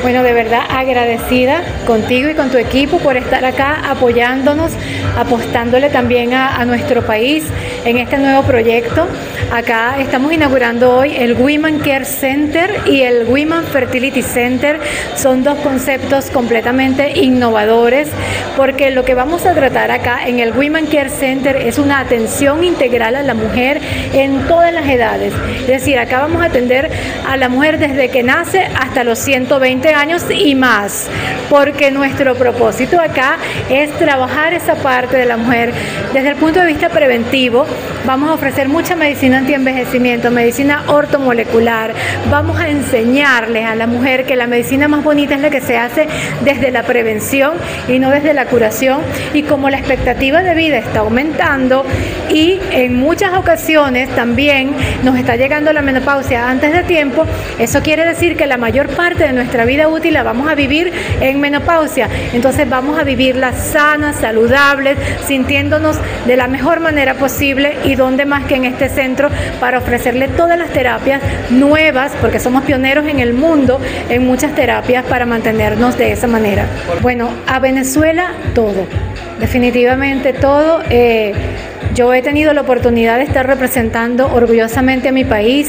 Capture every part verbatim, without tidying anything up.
Bueno, de verdad agradecida contigo y con tu equipo por estar acá apoyándonos, apostándole también a, a nuestro país en este nuevo proyecto. Acá estamos inaugurando hoy el Women Care Center y el Women Fertility Center. Son dos conceptos completamente innovadores, porque lo que vamos a tratar acá en el Women Care Center es una atención integral a la mujer en todas las edades. Es decir, acá vamos a atender a la mujer desde que nace hasta los ciento veinte años y más, porque nuestro propósito acá es trabajar esa parte de la mujer desde el punto de vista preventivo. Vamos a ofrecer mucha medicina antienvejecimiento, medicina ortomolecular. Vamos a enseñarles a la mujer que la medicina más bonita es la que se hace desde la prevención y no desde la curación. Y como la expectativa de vida está aumentando y en muchas ocasiones también nos está llegando la menopausia antes de tiempo, eso quiere decir que la mayor parte de nuestra vida útil la vamos a vivir en menopausia. Entonces vamos a vivirla sanas, saludables, sintiéndonos de la mejor manera posible, y dónde más que en este centro para ofrecerle todas las terapias nuevas, porque somos pioneros en el mundo en muchas terapias para mantenernos de esa manera. Bueno, a Venezuela todo, definitivamente todo. Eh, yo he tenido la oportunidad de estar representando orgullosamente a mi país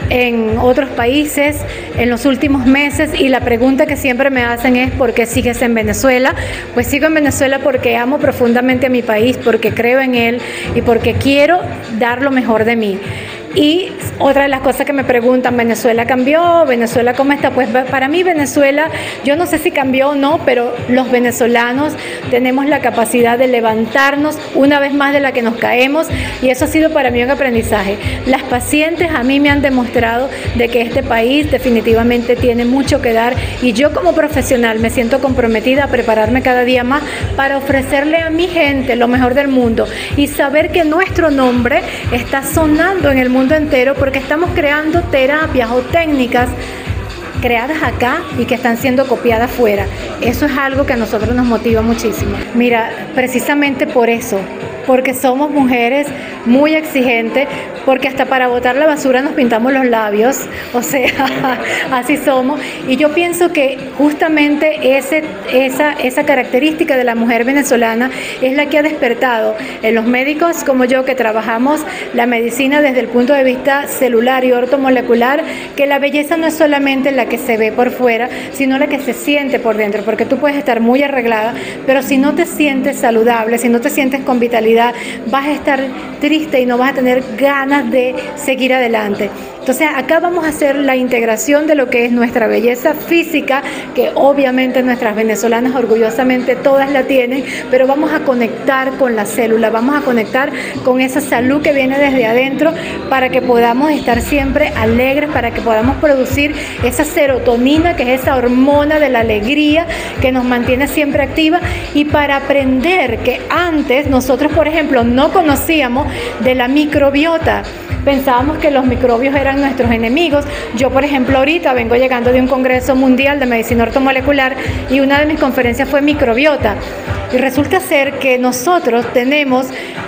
en otros países en los últimos meses, y la pregunta que siempre me hacen es ¿por qué sigues en Venezuela? Pues sigo en Venezuela porque amo profundamente a mi país, porque creo en él y porque quiero dar lo mejor de mí. Y otra de las cosas que me preguntan, ¿Venezuela cambió? ¿Venezuela cómo está? Pues para mí Venezuela, yo no sé si cambió o no, pero los venezolanos tenemos la capacidad de levantarnos una vez más de la que nos caemos, y eso ha sido para mí un aprendizaje. Las pacientes a mí me han demostrado de que este país definitivamente tiene mucho que dar, y yo como profesional me siento comprometida a prepararme cada día más para ofrecerle a mi gente lo mejor del mundo y saber que nuestro nombre está sonando en el mundo entero, porque estamos creando terapias o técnicas creadas acá y que están siendo copiadas fuera. Eso es algo que a nosotros nos motiva muchísimo. Mira, precisamente por eso, porque somos mujeres muy exigentes, porque hasta para botar la basura nos pintamos los labios, o sea, así somos. Y yo pienso que justamente ese, esa, esa característica de la mujer venezolana es la que ha despertado en los médicos como yo, que trabajamos la medicina desde el punto de vista celular y ortomolecular, que la belleza no es solamente la que se ve por fuera, sino la que se siente por dentro, porque tú puedes estar muy arreglada, pero si no te sientes saludable, si no te sientes con vitalidad, vas a estar triste y no vas a tener ganas de seguir adelante. Entonces acá vamos a hacer la integración de lo que es nuestra belleza física, que obviamente nuestras venezolanas orgullosamente todas la tienen, pero vamos a conectar con la célula, vamos a conectar con esa salud que viene desde adentro, para que podamos estar siempre alegres, para que podamos producir esa serotonina, que es esa hormona de la alegría que nos mantiene siempre activa, y para aprender que antes nosotros, por ejemplo, no conocíamos de la microbiota. Pensábamos que los microbios eran nuestros enemigos. Yo, por ejemplo, ahorita vengo llegando de un congreso mundial de medicina ortomolecular y una de mis conferencias fue microbiota. Y resulta ser que nosotros tenemos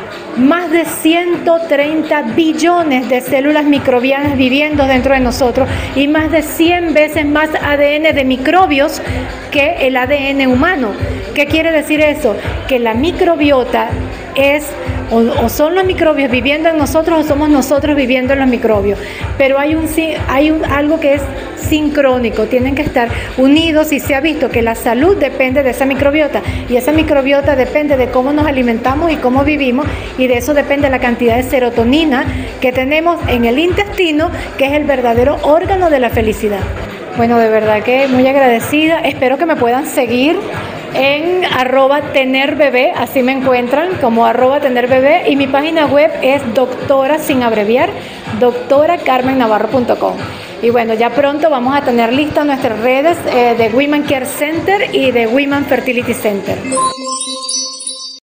más de ciento treinta billones de células microbianas viviendo dentro de nosotros, y más de cien veces más A D N de microbios que el A D N humano. ¿Qué quiere decir eso? Que la microbiota es o, o son los microbios viviendo en nosotros, o somos nosotros viviendo en los microbios. Pero hay, un, hay un, algo que es sincrónico, tienen que estar unidos, y se ha visto que la salud depende de esa microbiota, y esa microbiota depende de cómo nos alimentamos y cómo vivimos, y de eso depende la cantidad de serotonina que tenemos en el intestino, que es el verdadero órgano de la felicidad. Bueno, de verdad que muy agradecida. Espero que me puedan seguir en arroba tener bebé, así me encuentran como arroba tener bebé, y mi página web es doctora, sin abreviar, doctora carmen navarro punto com. Y bueno, ya pronto vamos a tener listas nuestras redes eh, de Women Care Center y de Women Fertility Center.